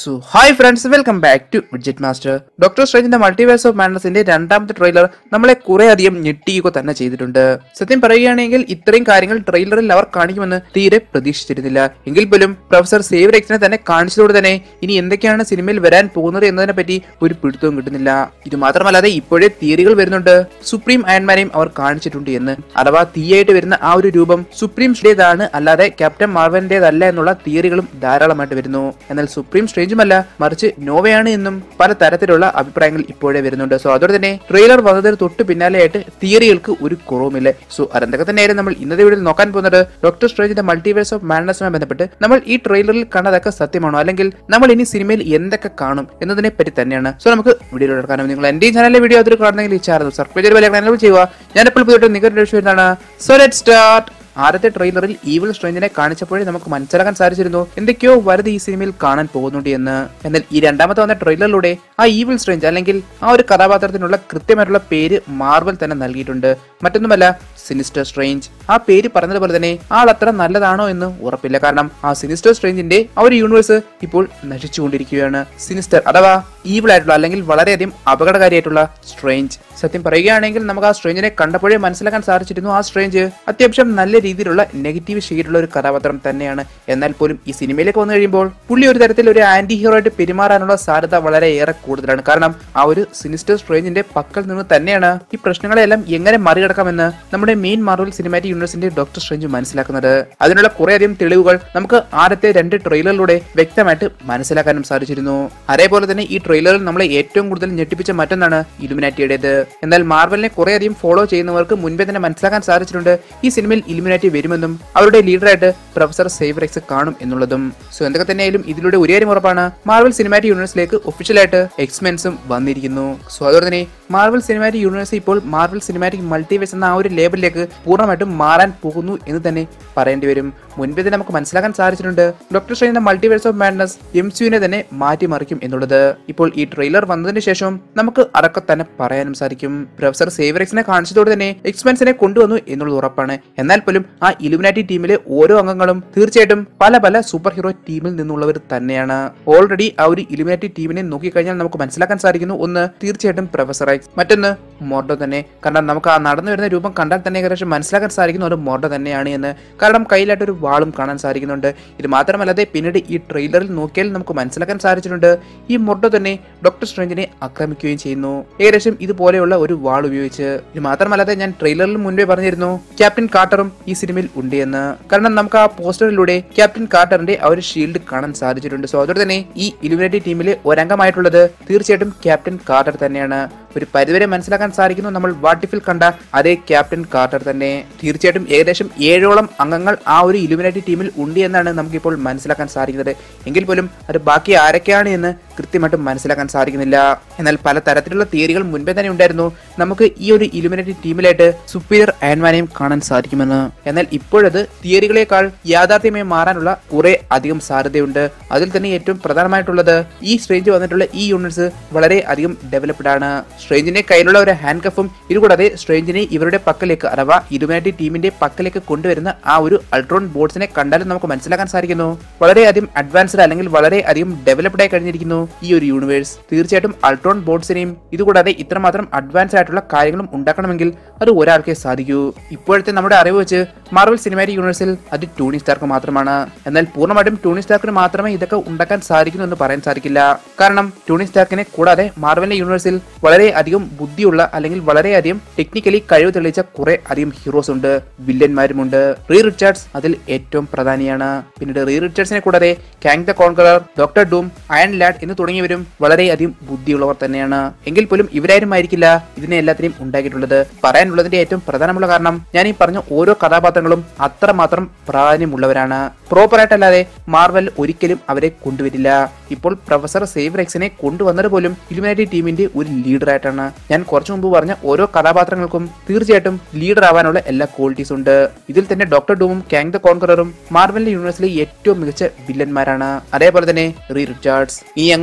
So, hi friends, welcome back to Widget Master. Doctor Strange in the Multiverse of Madness in the രണ്ടാമത്തെ trailer നമ്മളെ കുറെ അധികം ഞെട്ടിയുക തന്നെ ചെയ്തിട്ടുണ്ട്. സത്യം പറയുകയാണെങ്കിൽ ഇത്രയും കാര്യങ്ങൾ ട്രെയിലറിൽ അവർ കാണിക്കുമെന്ന് തീരെ പ്രതീക്ഷിച്ചിരുന്നില്ല. എങ്കിൽ പോലും പ്രൊഫസർ സേവിയർ എക്സിനെ തന്നെ കാണിച്ചതോടെ തന്നെ ഇനി എന്തൊക്കെയാണ് സിനിമയിൽ വരാൻ പോകുന്നത് എന്നതിനെ പറ്റി ഒരു പിടുത്തവും കിട്ടുന്നില്ല. ഇത് മാത്രമല്ലാതെ ഇപ്പോഴേ തിയറികൾ വരുന്നുണ്ട്. സുപ്രീം അയൺമാനെയും അവർ കാണിച്ചിട്ടുണ്ട് എന്ന്, അഥവാ തീയായിട്ട് വരുന്ന ആ ഒരു രൂപം സുപ്രീംന്റേതാണ് അല്ലാതെ ക്യാപ്റ്റൻ മാർവലിന്റേതല്ല എന്നുള്ള തിയറികളും ധാരാളമായിട്ട് വരുന്നു. എന്നാൽ സുപ്രീം സ്ട്രേഞ്ചുമല്ല, മറിച്ച് നോവയാണ് എന്നും പല തരത്തിലുള്ള അഭിപ്രായങ്ങൾ ഇപ്പോഴേ വരുന്നുണ്ട്. സോ അതോടെ തന്നെ ട്രെയിലർ വന്നതിന് തൊട്ട് പിന്നാലെയായിട്ട് തിയറികൾക്ക് ഒരു കുറവുമില്ല. സോ അതെന്തൊക്കെ തന്നെയായിരുന്നു നമ്മൾ ഇന്നത്തെ വീഡിയോയിൽ നോക്കാൻ പോകുന്നത്. ഡോക്ടർ സ്ട്രേഞ്ചിന്റെ മൾട്ടിവേഴ്സ് ഓഫ് മാഡ്നസുമായി ബന്ധപ്പെട്ട് നമ്മൾ ഈ ട്രെയിലറിൽ കണ്ടതൊക്കെ സത്യമാണോ, അല്ലെങ്കിൽ നമ്മൾ ഇനി സിനിമയിൽ എന്തൊക്കെ കാണും എന്നതിനെ പറ്റി തന്നെയാണ്. സോ നമുക്ക് വീഡിയോ എടുക്കാനും നിങ്ങൾ എന്റെ ചാനലിലെ വീഡിയോ അതിൽ കാണുന്നെങ്കിൽ ഈ ചാനൽ സബ്സ്ക്രൈബ് ചെയ്ത് ചെയ്യുക. ഞാനിപ്പോൾ പുതിയ നിങ്ങളുടെ വരുന്നതാണ്. So let's start. ആദ്യത്തെ ട്രെയിലറിൽ ഈവിൾ സ്ട്രേഞ്ചിനെ കാണിച്ചപ്പോഴേ നമുക്ക് മനസ്സിലാക്കാൻ സാധിച്ചിരുന്നു എന്തൊക്കെയോ വലുത് ഈ സിനിമയിൽ കാണാൻ പോകുന്നുണ്ട് എന്ന്. എന്നാൽ ഈ രണ്ടാമത്തെ വന്ന ട്രെയിലറിലൂടെ ആ ഈവിൾ സ്ട്രേഞ്ച് അല്ലെങ്കിൽ ആ ഒരു കഥാപാത്രത്തിനുള്ള കൃത്യമായിട്ടുള്ള പേര് മാർവൽ തന്നെ നൽകിയിട്ടുണ്ട്. മറ്റൊന്നുമല്ല, സിനിസ്റ്റർ സ്ട്രേഞ്ച്. ആ പേര് പറഞ്ഞതുപോലെ തന്നെ ആൾ അത്ര നല്ലതാണോ എന്ന് ഉറപ്പില്ല. കാരണം ആ സിനിസ്റ്റർ സ്ട്രേഞ്ചിന്റെ ആ ഒരു യൂണിവേഴ്സ് ഇപ്പോൾ നശിച്ചുകൊണ്ടിരിക്കുകയാണ്. സിനിസ്റ്റർ അഥവാ ഈവിൾ ആയിട്ടുള്ള അല്ലെങ്കിൽ വളരെയധികം അപകടകാരിയായിട്ടുള്ള സ്ട്രേഞ്ച്. സത്യം പറയുകയാണെങ്കിൽ നമുക്ക് ആ സ്ട്രേഞ്ചിനെ കണ്ടപ്പോഴേ മനസ്സിലാക്കാൻ സാധിച്ചിരുന്നു ആ സ്ട്രേഞ്ച് അത്യാവശ്യം നല്ല രീതിയിലുള്ള നെഗറ്റീവ് ഷെയ്ഡുള്ള ഒരു കഥാപാത്രം തന്നെയാണ്. എന്നാൽ പോലും ഈ സിനിമയിലേക്ക് വന്നു കഴിയുമ്പോൾ പുള്ളി ഒരു തരത്തിൽ ഒരു ആന്റി ഹീറോ ആയിട്ട് പെരുമാറാനുള്ള സാധ്യത വളരെ ഏറെ കൂടുതലാണ്. കാരണം ആ ഒരു സിനിസ്റ്റർ സ്ട്രേഞ്ചിന്റെ പക്കൽ നിന്ന് തന്നെയാണ് ഈ പ്രശ്നങ്ങളെല്ലാം എങ്ങനെ മറികടക്കാമെന്ന് നമ്മുടെ മെയിൻ മാർവൽ സിനിമാറ്റിക് യൂണിവേഴ്സിന്റെ ഡോക്ടർ സ്ട്രേഞ്ച് മനസ്സിലാക്കുന്നത്. അതിനുള്ള കുറേയധികം തെളിവുകൾ നമുക്ക് ആദ്യത്തെ 2 ട്രെയിലറിലൂടെ വ്യക്തമായിട്ട് മനസ്സിലാക്കാനും സാധിച്ചിരുന്നു. അതേപോലെ തന്നെ ഈ ട്രെയിലറിൽ നമ്മളെ ഏറ്റവും കൂടുതൽ ഞെട്ടിപ്പിച്ച മറ്റൊന്നാണ് ഇലുമിനാറ്റിയുടേത്. എന്നാൽ മാർവലിനെ കുറേയധികം ഫോളോ ചെയ്യുന്നവർക്ക് മുൻപേ തന്നെ മനസ്സിലാക്കാൻ സാധിച്ചിട്ടുണ്ട് ഈ സിനിമയിൽ ഇലുമിനാറ്റി വരുമെന്നും അവരുടെ ലീഡറായിട്ട് പ്രൊഫസർ സേവിയർ എക്സ് കാണും എന്നുള്ളതും. സോ എന്തൊക്കെ തന്നെയായാലും ഇതിലൂടെ ഒരു കാര്യം ഉറപ്പാണ്, മാർവൽ സിനിമാറ്റിക് യൂണിവേഴ്സിലേക്ക് ഒഫീഷ്യലായിട്ട് എക്സ്മെൻസും വന്നിരിക്കുന്നു. സോ അതോടെ തന്നെ മാർവൽ സിനിമാറ്റിക് യൂണിവേഴ്സ് ഇപ്പോൾ മാർവൽ സിനിമാറ്റിക് മൾട്ടിവേഴ്സ് എന്ന ആ ഒരു ലേബലിലേക്ക് പൂർണ്ണമായിട്ടും മാറാൻ പോകുന്നു എന്ന് തന്നെ പറയേണ്ടി വരും. മുൻപേ തന്നെ നമുക്ക് മനസ്സിലാക്കാൻ സാധിച്ചിട്ടുണ്ട് ഡോക്ടർ സ്ട്രേഞ്ചിന്റെ മൾട്ടിവേഴ്സ് ഓഫ് മാഡ്നസ് MCUവിനെ തന്നെ മാറ്റിമറിക്കും എന്നുള്ളത്. ഇപ്പോൾ ഈ ട്രെയിലർ വന്നതിന് ശേഷം നമുക്ക് അതൊക്കെ തന്നെ പറയാനും സാധിക്കും. പ്രൊഫസർ സേവിയർ എക്സിനെ കാണിച്ചതോടെ തന്നെ എക്സ്മെൻസിനെ കൊണ്ടുവന്നു എന്നുള്ളത് ഉറപ്പാണ്. എന്നാൽ പോലും ആ ഇലുമിനാറ്റി ടീമിലെ ഓരോ അംഗങ്ങളും തീർച്ചയായിട്ടും പല പല സൂപ്പർ ഹീറോ ടീമിൽ നിന്നുള്ളവർ തന്നെയാണ്. ഓൾറെഡി ആ ഒരു ഇലുമിനാറ്റി ടീമിനെ നോക്കിക്കഴിഞ്ഞാൽ നമുക്ക് മനസ്സിലാക്കാൻ സാധിക്കുന്നു, ഒന്ന് തീർച്ചയായിട്ടും പ്രൊഫസർ എക്സ്, മറ്റൊന്ന് മോർഡോ തന്നെ. കാരണം നമുക്ക് ആ നടന്നു വരുന്ന രൂപം കണ്ടാൽ തന്നെ ഏകദേശം മനസ്സിലാക്കാൻ സാധിക്കുന്നു അത് മോർഡോ തന്നെയാണ് എന്ന്. കാരണം കയ്യിലായിട്ടൊരു വാളും കാണാൻ സാധിക്കുന്നുണ്ട്. ഇത് മാത്രമല്ലാതെ പിന്നീട് ഈ ട്രെയിലറിൽ നോക്കിയാൽ നമുക്ക് മനസ്സിലാക്കാൻ സാധിച്ചിട്ടുണ്ട് ഈ മോർഡോ തന്നെ ഡോക്ടർ സ്ട്രേഞ്ചിനെ ആക്രമിക്കുകയും ചെയ്യുന്നു, ഏകദേശം ഇതുപോലെയുള്ള ഒരു വാൾ ഉപയോഗിച്ച്. ഇത് മാത്രമല്ലാതെ ഞാൻ ട്രെയിലറിൽ മുൻപേ പറഞ്ഞിരുന്നു ക്യാപ്റ്റൻ കാർട്ടറും ഈ സിനിമയിൽ ഉണ്ട് എന്ന്. കാരണം നമുക്ക് ആ പോസ്റ്ററിലൂടെ ക്യാപ്റ്റൻ കാർട്ടറിന്റെ ആ ഒരു ഷീൽഡ് കാണാൻ സാധിച്ചിട്ടുണ്ട്. സോ അതോടെ തന്നെ ഈ ഇലുമിനാറ്റി ടീമിലെ ഒരംഗമായിട്ടുള്ളത് തീർച്ചയായിട്ടും ക്യാപ്റ്റൻ കാർട്ടർ തന്നെയാണ്. ഒരു പരിധിവരെ മനസ്സിലാക്കാൻ സാധിക്കുന്നു നമ്മൾ വാട്ടിഫിൽ കണ്ട അതേ ക്യാപ്റ്റൻ കാർട്ടർ തന്നെ. തീർച്ചയായിട്ടും ഏകദേശം 7ഓളം അംഗങ്ങൾ ആ ഒരു ഇലുമിനാറ്റി ടീമിൽ ഉണ്ട് എന്നാണ് നമുക്കിപ്പോൾ മനസ്സിലാക്കാൻ സാധിക്കുന്നത്. എങ്കിൽ പോലും അത് ബാക്കി ആരൊക്കെയാണ് എന്ന് കൃത്യമായിട്ടും മനസ്സിലാക്കാൻ സാധിക്കുന്നില്ല. എന്നാൽ പല തരത്തിലുള്ള തിയറികൾ മുൻപേ തന്നെ ഉണ്ടായിരുന്നു നമുക്ക് ഈ ഒരു ഇലുമിനാറ്റി ടീമിലായിട്ട് സുപ്പീരിയർ അയൺമാനെയും കാണാൻ സാധിക്കുമെന്ന്. എന്നാൽ ഇപ്പോഴത് തിയറികളെക്കാൾ യാഥാർത്ഥ്യമായി മാറാനുള്ള കുറെ അധികം സാധ്യതയുണ്ട്. അതിൽ തന്നെ ഏറ്റവും പ്രധാനമായിട്ടുള്ളത് ഈ സ്ട്രേഞ്ച് വന്നിട്ടുള്ള ഈ യൂണിറ്റ്സ് വളരെ അധികം ഡെവലപ്ഡ് ആണ്. സ്ട്രേഞ്ചിന്റെ കയ്യിലുള്ള ഒരു ഹാൻഡ് കഫും ഇതുകൂടാതെ സ്ട്രേഞ്ചിനെ ഇവരുടെ പക്കലേക്ക് അഥവാ ഇലുമിനാറ്റി ടീമിന്റെ പക്കലേക്ക് കൊണ്ടുവരുന്ന ആ ഒരു അൾട്രോൺ ബോട്ട്സിനെ കണ്ടാലും നമുക്ക് മനസ്സിലാക്കാൻ സാധിക്കുന്നു വളരെയധികം അഡ്വാൻസ്ഡ് അല്ലെങ്കിൽ വളരെ അധികം ഡെവലപ്ഡ് ആയി കഴിഞ്ഞിരിക്കുന്നു ഈ ഒരു യൂണിവേഴ്സ്. തീർച്ചയായിട്ടും അൾട്രോൺ ബോട്ട്സിനെയും ഇതുകൂടാതെ ഇത്രമാത്രം അഡ്വാൻസ് ആയിട്ടുള്ള കാര്യങ്ങളും ഉണ്ടാക്കണമെങ്കിൽ അത് ഒരാൾക്കേ സാധിക്കൂ. ഇപ്പോഴത്തെ നമ്മുടെ അറിവ് വെച്ച് മാർവൽ സിനിമാറ്റിക് യൂണിവേഴ്സിൽ അത് ടോണി സ്റ്റാർക്ക് മാത്രമാണ്. എന്നാൽ പൂർണ്ണമായിട്ടും ടോണി സ്റ്റാർക്കിന് മാത്രമേ ഇതൊക്കെ ഉണ്ടാക്കാൻ സാധിക്കുന്നു എന്ന് പറയാൻ സാധിക്കില്ല. കാരണം ടോണി സ്റ്റാർക്കിനെ കൂടാതെ മാർവലിന്റെ യൂണിവേഴ്സിൽ വളരെ അധികം ബുദ്ധിയുള്ള അല്ലെങ്കിൽ വളരെയധികം ടെക്നിക്കലി കഴിവ് തെളിയിച്ച കുറെ അധികം ഹീറോസ് ഉണ്ട്, വില്ലന്മാരുമുണ്ട്. റീ റിച്ചാർഡ്സ് അതിൽ ഏറ്റവും പ്രധാനിയാണ്. പിന്നീട് റീ റിച്ചാർഡ്സിനെ കൂടാതെ Kang the Conqueror, Doctor Doom, Iron Lad എന്ന് തുടങ്ങിയവരും വളരെയധികം ബുദ്ധിയുള്ളവർ തന്നെയാണ്. എങ്കിൽ പോലും ഇവരാരും ആയിരിക്കില്ല ഇതിനെ എല്ലാത്തിനെയും ഉണ്ടാക്കിയിട്ടുള്ളത്. പറയാനുള്ളതിന്റെ ഏറ്റവും പ്രധാനമുള്ള കാരണം ഞാൻ ഈ പറഞ്ഞ ഓരോ കഥാപാത്രങ്ങളും അത്രമാത്രം പ്രാധാന്യമുള്ളവരാണ്. പ്രോപ്പറായിട്ടല്ലാതെ മാർവൽ ഒരിക്കലും അവരെ കൊണ്ടുവരില്ല. ഇപ്പോൾ പ്രൊഫസർ സേവിയർ എക്സിനെ കൊണ്ടുവന്നത് പോലും ഇലുമിനാറ്റി ടീമിന്റെ ഒരു ലീഡറായിട്ടാണ്. ഞാൻ കുറച്ചു മുമ്പ് പറഞ്ഞ ഓരോ കഥാപാത്രങ്ങൾക്കും തീർച്ചയായിട്ടും ലീഡർ ആവാനുള്ള എല്ലാ ക്വാളിറ്റീസ് ഉണ്ട്. ഇതിൽ തന്നെ ഡോക്ടർ ഡൂമും കാങ് ദ കോൺകററും മാർവലിന്റെ യൂണിവേഴ്സിലെ ഏറ്റവും മികച്ച വില്ലന്മാരാണ്. അതേപോലെ തന്നെ റീ റിച്ചാർഡ്സ്. ഇനി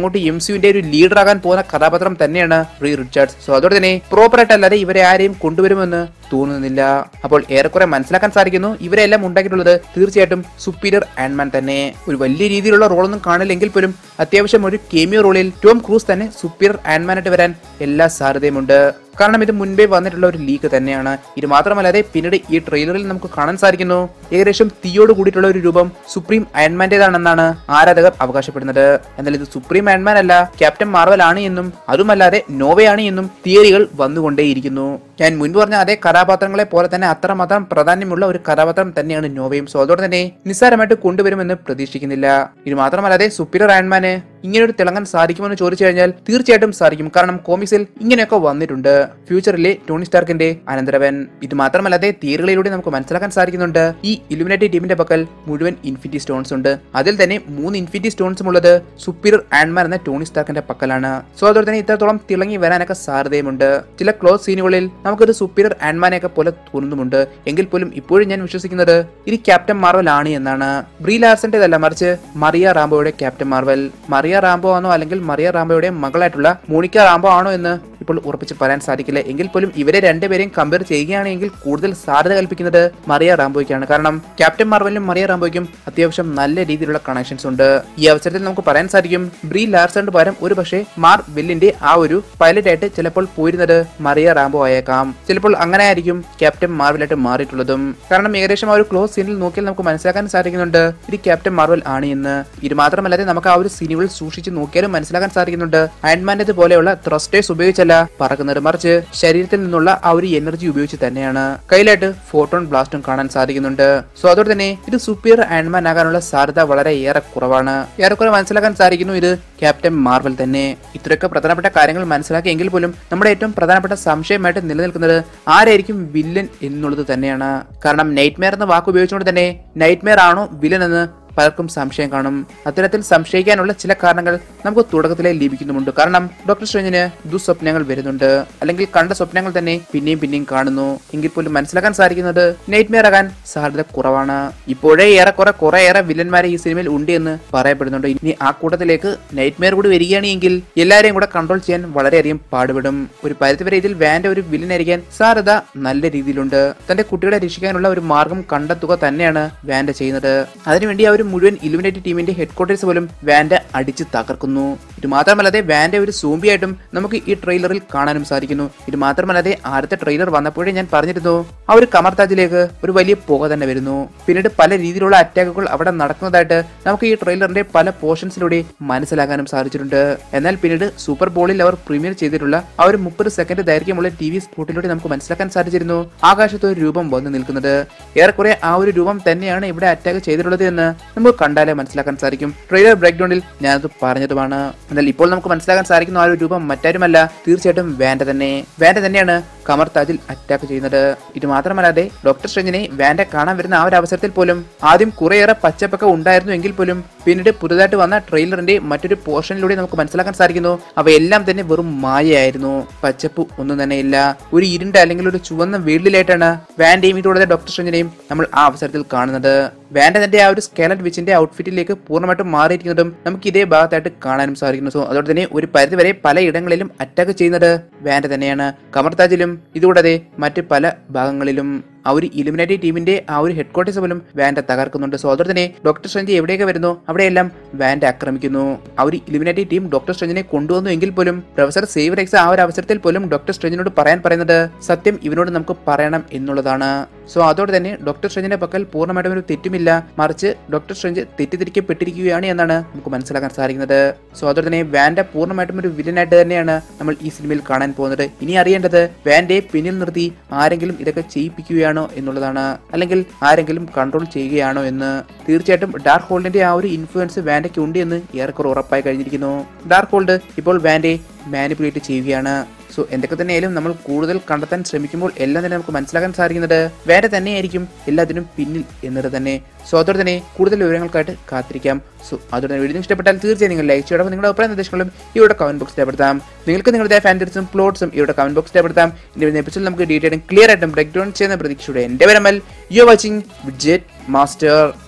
അങ്ങോട്ട് MCUവിന്റെ ഒരു ലീഡർ ആകാൻ പോകുന്ന കഥാപാത്രം തന്നെയാണ് റീഡ് റിച്ചാർഡ്സ്. സോ അതോടെ തന്നെ പ്രോപ്പർ ആയിട്ടല്ലാതെ ഇവരെ ആരെയും കൊണ്ടുവരുമെന്ന് തോന്നുന്നില്ല. അപ്പോൾ ഏറെക്കുറെ മനസ്സിലാക്കാൻ സാധിക്കുന്നു ഇവരെല്ലാം ഉണ്ടാക്കിയിട്ടുള്ളത് തീർച്ചയായിട്ടും സുപ്പീരിയർ ആൻഡ്മാൻ തന്നെ. ഒരു വലിയ രീതിയിലുള്ള റോളൊന്നും കാണില്ലെങ്കിൽ പോലും അത്യാവശ്യം ഒരു കേമിയോ റോളിൽ ടോം ക്രൂസ് തന്നെ സുപ്പീരിയർ ആൻഡ്മാനായിട്ട് വരാൻ എല്ലാ സാധ്യതയുമുണ്ട്. കാരണം ഇത് മുൻപേ വന്നിട്ടുള്ള ഒരു ലീക്ക് തന്നെയാണ്. ഇത് മാത്രമല്ലാതെ പിന്നീട് ഈ ട്രെയിലറിൽ നമുക്ക് കാണാൻ സാധിക്കുന്നു ഏകദേശം തീയോട് കൂടിയിട്ടുള്ള ഒരു രൂപം സുപ്രീം അയൺമാന്റേതാണെന്നാണ് ആരാധകർ അവകാശപ്പെടുന്നത്. എന്നാൽ ഇത് സുപ്രീം അയൺമാൻ അല്ല, ക്യാപ്റ്റൻ മാർവൽ ആണ് എന്നും അതുമല്ലാതെ നോവയാണ് എന്നും തിയറികൾ വന്നുകൊണ്ടേയിരിക്കുന്നു. ഞാൻ മുൻപ് പറഞ്ഞ അതേ കഥാപാത്രങ്ങളെ പോലെ തന്നെ അത്രമാത്രം പ്രാധാന്യമുള്ള ഒരു കഥാപാത്രം തന്നെയാണ് നോവയും. സോ അതോടെ തന്നെ നിസ്സാരമായിട്ട് കൊണ്ടുവരുമെന്ന് പ്രതീക്ഷിക്കുന്നില്ല. ഇത് മാത്രമല്ലാതെ സുപ്പീരിയർ അയൺമാന് ഇങ്ങനെയൊരു തിളങ്ങാൻ സാധിക്കുമെന്ന് ചോദിച്ചു കഴിഞ്ഞാൽ തീർച്ചയായിട്ടും സാധിക്കും. കാരണം കോമിക്സിൽ ഇങ്ങനെയൊക്കെ വന്നിട്ടുണ്ട്. ഫ്യൂച്ചറിലെ ടോണി സ്റ്റാർക്കിന്റെ അനന്തരവൻ. ഇത് മാത്രമല്ലാതെ തിയറികളിലൂടെ നമുക്ക് മനസ്സിലാക്കാൻ സാധിക്കുന്നുണ്ട് ഈ ഇലുമിനാറ്റി ടീമിന്റെ പക്കൽ മുഴുവൻ ഇൻഫിനിറ്റി സ്റ്റോൺസ് ഉണ്ട്. അതിൽ തന്നെ 3 ഇൻഫിനിറ്റി സ്റ്റോൺസും ഉള്ളത് സുപ്പീരിയർ ആൻഡ്മാൻ എന്ന ടോണി സ്റ്റാർക്കിന്റെ പക്കലാണ്. സോ അതോടെ തന്നെ ഇത്രത്തോളം തിളങ്ങി വരാനൊക്കെ സാധ്യതയുമുണ്ട്. ചില ക്ലോസ് സീനുകളിൽ നമുക്കൊരു സുപ്പീരിയർ ആൻഡ്മാനെയൊക്കെ പോലെ തോന്നുന്നുമുണ്ട്. എങ്കിൽ പോലും ഇപ്പോഴും ഞാൻ വിശ്വസിക്കുന്നത് ഇത് ക്യാപ്റ്റൻ മാർവൽ ആണ് എന്നാണ്. ബ്രീ ലാർസന്റേതല്ല, മറിച്ച് മറിയ റാംബോയുടെ ക്യാപ്റ്റൻ മാർവൽ. മറിയ റാംബോ ആണോ അല്ലെങ്കിൽ മറിയ റാംബോയുടെ മകളായിട്ടുള്ള മോണിക്ക റാംബോ ആണോ എന്ന് ഇപ്പോൾ ഉറപ്പിച്ച് പറയാൻ സാധിക്കില്ല. എങ്കിൽ പോലും ഇവരെ രണ്ടുപേരെയും കമ്പയർ ചെയ്യുകയാണെങ്കിൽ കൂടുതൽ സാധ്യത കൽപ്പിക്കുന്നത് മറിയ റാംബോയ്ക്കാണ്. കാരണം ക്യാപ്റ്റൻ മാർവലിനും മറിയ റാംബോയ്ക്കും അത്യാവശ്യം നല്ല രീതിയിലുള്ള കണക്ഷൻസ് ഉണ്ട്. ഈ അവസരത്തിൽ നമുക്ക് പറയാൻ സാധിക്കും ബ്രീ ലാർസന്റെ പകരം ഒരു പക്ഷേ മാർവെല്ലിന്റെ ആ ഒരു പൈലറ്റ് ആയിട്ട് ചിലപ്പോൾ പോയിരുന്നത് മറിയ റാംബോ ആയേക്കാം. ചിലപ്പോൾ അങ്ങനെ ആയിരിക്കും ക്യാപ്റ്റൻ മാർവലായിട്ട് മാറിയിട്ടുള്ളതും. കാരണം ഏകദേശം ആ ഒരു ക്ലോസ് സീനിൽ നോക്കിയാൽ നമുക്ക് മനസ്സിലാക്കാൻ സാധിക്കുന്നുണ്ട് ഇത് ക്യാപ്റ്റൻ മാർവൽ ആണ് എന്ന്. ഇത് മാത്രമല്ലാതെ നമുക്ക് ആ ഒരു സീനുകൾ സൂക്ഷിച്ച് നോക്കിയാലും മനസ്സിലാക്കാൻ സാധിക്കുന്നുണ്ട് അയൺമാന്റെ പോലെയുള്ള ത്രസ്റ്റേഴ്സ് ഉപയോഗിച്ചല്ല പറക്കുന്നത്, മറിച്ച് ശരീരത്തിൽ നിന്നുള്ള ആ ഒരു എനർജി ഉപയോഗിച്ച് തന്നെയാണ്. കയ്യിലായിട്ട് ഫോട്ടോൺ ബ്ലാസ്റ്റും കാണാൻ സാധിക്കുന്നുണ്ട്. സോ അതോടെ തന്നെ ഇത് സുപ്പീരിയർ ആൻഡ്മാൻ ആകാനുള്ള സാധ്യത വളരെ ഏറെ കുറവാണ്. ഏറെക്കുറെ മനസ്സിലാക്കാൻ സാധിക്കുന്നു ഇത് ക്യാപ്റ്റൻ മാർവൽ തന്നെ. ഇത്രയൊക്കെ പ്രധാനപ്പെട്ട കാര്യങ്ങൾ മനസ്സിലാക്കിയെങ്കിൽ പോലും നമ്മുടെ ഏറ്റവും പ്രധാനപ്പെട്ട സംശയമായിട്ട് നിലനിൽക്കുന്നത് ആരായിരിക്കും വില്ലൻ എന്നുള്ളത് തന്നെയാണ്. കാരണം നൈറ്റ്മെയർ എന്ന വാക്ക് ഉപയോഗിച്ചുകൊണ്ട് തന്നെ നൈറ്റ്മെയർ ആണോ വില്ലൻ എന്ന് പലർക്കും സംശയം കാണും. അത്തരത്തിൽ സംശയിക്കാനുള്ള ചില കാരണങ്ങൾ നമുക്ക് തുടക്കത്തിലെ ലഭിക്കുന്നുമുണ്ട്. കാരണം ഡോക്ടർ സ്ട്രേഞ്ചിന് ദുസ്വപ്നങ്ങൾ വരുന്നുണ്ട്, അല്ലെങ്കിൽ കണ്ട സ്വപ്നങ്ങൾ തന്നെ പിന്നെയും പിന്നെയും കാണുന്നു. എങ്കിൽ പോലും മനസ്സിലാക്കാൻ സാധിക്കുന്നത് നൈറ്റ്മെയർ ആകാൻ സാധ്യത കുറവാണ്. ഇപ്പോഴേ കുറേയേറെ വില്ലന്മാരെ ഈ സിനിമയിൽ ഉണ്ട് എന്ന് പറയപ്പെടുന്നുണ്ട്. ഇനി ആ കൂട്ടത്തിലേക്ക് നൈറ്റ്മെയർ കൂടി വരികയാണ് എങ്കിൽ എല്ലാവരെയും കൂടെ കൺട്രോൾ ചെയ്യാൻ വളരെയധികം പാടുപെടും. ഒരു പരിധിവരെ ഇതിൽ വാന്റെ ഒരു വില്ലനായിരിക്കാൻ സാധ്യത നല്ല രീതിയിലുണ്ട്. തന്റെ കുട്ടികളെ രക്ഷിക്കാനുള്ള ഒരു മാർഗം കണ്ടെത്തുക തന്നെയാണ് വാൻഡ ചെയ്യുന്നത്. അതിനുവേണ്ടി അവർ മുഴുവൻ ഇലുമിനാറ്റി ടീമിന്റെ ഹെഡ്ക്വാർട്ടേഴ്സ് പോലും വാൻഡ അടിച്ച് തകർക്കുന്നു. ഇത് മാത്രമല്ലാതെ വാൻഡ ഒരു സോംബിയായിട്ടും നമുക്ക് ഈ ട്രെയിലറിൽ കാണാനും സാധിക്കുന്നു. ഇത് മാത്രമല്ലാതെ ആദ്യത്തെ ട്രെയിലർ വന്നപ്പോഴേ ഞാൻ പറഞ്ഞിരുന്നു ആ ഒരു കമർതാജിലേക്ക് ഒരു വലിയ പുക തന്നെ വരുന്നു. പിന്നീട് പല രീതിയിലുള്ള അറ്റാക്കുകൾ അവിടെ നടക്കുന്നതായിട്ട് നമുക്ക് ഈ ട്രെയിലറിന്റെ പല പോർഷൻസിലൂടെ മനസ്സിലാക്കാനും സാധിച്ചിട്ടുണ്ട്. എന്നാൽ പിന്നീട് സൂപ്പർ ബോളിൽ അവർ പ്രീമിയർ ചെയ്തിട്ടുള്ള ആ ഒരു 30 സെക്കൻഡ് ദൈർഘ്യമുള്ള TV സ്പോട്ടിലൂടെ നമുക്ക് മനസ്സിലാക്കാൻ സാധിച്ചിരുന്നു ആകാശത്ത് ഒരു രൂപം വന്നു നിൽക്കുന്നത്. ഏറെക്കുറെ ആ ഒരു രൂപം തന്നെയാണ് ഇവിടെ അറ്റാക്ക് ചെയ്തിട്ടുള്ളത് എന്ന് നമുക്ക് കണ്ടാലേ മനസ്സിലാക്കാൻ സാധിക്കും. ട്രെയിലർ ബ്രേക്ക് ഡൗണിൽ ഞാനത് പറഞ്ഞതുമാണ്. എന്നാൽ ഇപ്പോൾ നമുക്ക് മനസ്സിലാക്കാൻ സാധിക്കുന്ന ആ ഒരു രൂപം മറ്റാരുമല്ല, തീർച്ചയായിട്ടും വാൻഡ തന്നെയാണ് കമർ താജിൽ അറ്റാക്ക് ചെയ്യുന്നത്. ഇത് മാത്രമല്ലാതെ ഡോക്ടർ സ്ട്രേഞ്ചിനെ വാൻഡ കാണാൻ വരുന്ന ആ ഒരു അവസരത്തിൽ പോലും ആദ്യം കുറേയേറെ പച്ചപ്പൊക്കെ ഉണ്ടായിരുന്നു എങ്കിൽ പോലും പിന്നീട് പുതുതായിട്ട് വന്ന ട്രെയിലറിന്റെ മറ്റൊരു പോർഷനിലൂടെ നമുക്ക് മനസ്സിലാക്കാൻ സാധിക്കുന്നു അവയെല്ലാം തന്നെ വെറും മായയായിരുന്നു. പച്ചപ്പ് ഒന്നും തന്നെ ഇല്ല. ഒരു ഇരുണ്ട അല്ലെങ്കിൽ ഒരു ചുവന്ന വീട്ടിലായിട്ടാണ് വാൻഡയും ഇതുകൂടാതെ ഡോക്ടർ സ്ട്രേഞ്ചിനെയും നമ്മൾ ആ അവസരത്തിൽ കാണുന്നത്. വാൻഡ തന്റെ ആ ഒരു സ്കെലറ്റ് വിച്ചിന്റെ ഔട്ട്ഫിറ്റിലേക്ക് പൂർണ്ണമായിട്ടും മാറിയിരിക്കുന്നതും നമുക്ക് ഇതേ ഭാഗത്തായിട്ട് കാണാനും സാധിക്കുന്നു. സോ അതോടെ തന്നെ ഒരു പരിധിവരെ പലയിടങ്ങളിലും അറ്റാക്ക് ചെയ്യുന്നത് വാൻഡ തന്നെയാണ്. കമർതാജിലും ഇതുകൂടാതെ മറ്റ് പല ഭാഗങ്ങളിലും ആ ഒരു ഇലുമിനാറ്റി ടീമിന്റെ ആ ഒരു ഹെഡ്ക്വാർട്ടേഴ്സ് പോലും വാൻഡ തകർക്കുന്നുണ്ട്. സോ അതോടെ തന്നെ ഡോക്ടർ സ്ട്രേഞ്ച് എവിടെയൊക്കെ വരുന്നു അവിടെയെല്ലാം വാൻഡ ആക്രമിക്കുന്നു. ആ ഒരു ഇലുമിനാറ്റി ടീം ഡോക്ടർ സ്ട്രേഞ്ചിനെ കൊണ്ടുവന്നു എങ്കിൽ പോലും പ്രൊഫസർ സേവർ എക്സ് ആ ഒരു അവസരത്തിൽ പോലും ഡോക്ടർ സ്ട്രേഞ്ചിനോട് പറയുന്നത് സത്യം ഇവനോട് നമുക്ക് പറയണം എന്നുള്ളതാണ്. സോ അതോടെ തന്നെ ഡോക്ടർ സ്ട്രേഞ്ചിന്റെ പക്കൽ പൂർണ്ണമായിട്ടും ഒരു തെറ്റുമില്ല, മറിച്ച് ഡോക്ടർ സ്ട്രേഞ്ച് തെറ്റിദ്ധരിക്കപ്പെട്ടിരിക്കുകയാണ് എന്നാണ് നമുക്ക് മനസ്സിലാക്കാൻ സാധിക്കുന്നത്. സോ അതോടെ തന്നെ വാൻഡ പൂർണ്ണമായിട്ടും ഒരു വില്ലനായിട്ട് തന്നെയാണ് നമ്മൾ ഈ സിനിമയിൽ കാണാൻ പോകുന്നത്. ഇനി അറിയേണ്ടത് വാൻഡയെ പിന്നിൽ നിർത്തി ആരെങ്കിലും ഇതൊക്കെ ചെയ്യിപ്പിക്കുകയാണ് എന്നുള്ളതാണ്, അല്ലെങ്കിൽ ആരെങ്കിലും കൺട്രോൾ ചെയ്യുകയാണോ എന്ന്. തീർച്ചയായിട്ടും ഡാർക്ക് ഹോൾഡിന്റെ ആ ഒരു ഇൻഫ്ലുവൻസ് വാൻഡയ്ക്ക് ഉണ്ട് എന്ന് ഏറെക്കുറെ ഉറപ്പായി കഴിഞ്ഞിരിക്കുന്നു. ഡാർക്ക് ഹോൾഡ് ഇപ്പോൾ വാൻഡയെ മാനിപ്പുലേറ്റ് ചെയ്യുകയാണ്. സോ എന്തൊക്കെ തന്നെയായാലും നമ്മൾ കൂടുതൽ കണ്ടെത്താൻ ശ്രമിക്കുമ്പോൾ എല്ലാം തന്നെ നമുക്ക് മനസ്സിലാക്കാൻ സാധിക്കുന്നത് വേറെ തന്നെയായിരിക്കും എല്ലാത്തിനും പിന്നിൽ എന്നത് തന്നെ. സോ അതോടെ തന്നെ കൂടുതൽ വിവരങ്ങൾക്കായിട്ട് കാത്തിരിക്കാം. സോ അതോടെ തന്നെ വീഡിയോ ഇഷ്ടപ്പെട്ടാൽ തീർച്ചയായും നിങ്ങൾ ലൈക്ക് ചെയ്യണം. നിങ്ങളുടെ അഭിപ്രായ നിർദ്ദേശങ്ങളും ഇവിടെ കമന്റ് ബോക്സിൽ രേഖപ്പെടുത്താം. നിങ്ങൾക്ക് നിങ്ങളുടെ ഫാൻറ്റീസും പ്ലോട്ട്സും ഇവിടെ കമന്റ് ബോക്സിൽ രേഖപ്പെടുത്താം. ഇനി എപ്പിസോഡ് നമുക്ക് ഡീറ്റെയിലും ക്ലിയർ ആയിട്ടും ബ്രേക്ക് ഡൗൺ ചെയ്യുന്ന പ്രതീക്ഷയുടെ എന്റെ വരമൽ യു വാച്ചിങ് വിഡ്ജറ്റ് മാസ്റ്റർ.